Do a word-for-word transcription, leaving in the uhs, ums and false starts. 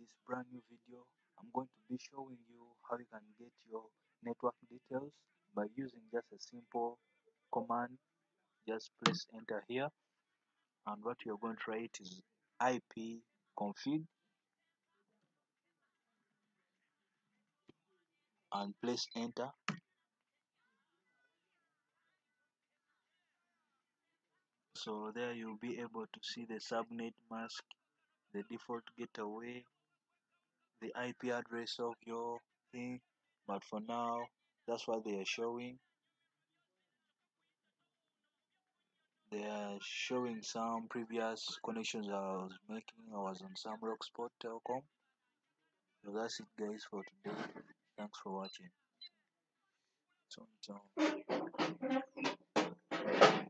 this brand new video, I'm going to be showing you how you can get your network details by using just a simple command. Just press enter here, and what you're going to write is ipconfig and press enter. So there you'll be able to see the subnet mask, the default gateway, the I P address of your thing, but for now that's what they are showing. They are showing some previous connections I was making. I was on some Rocksport Telecom. So that's it guys for today. Thanks for watching. So, so.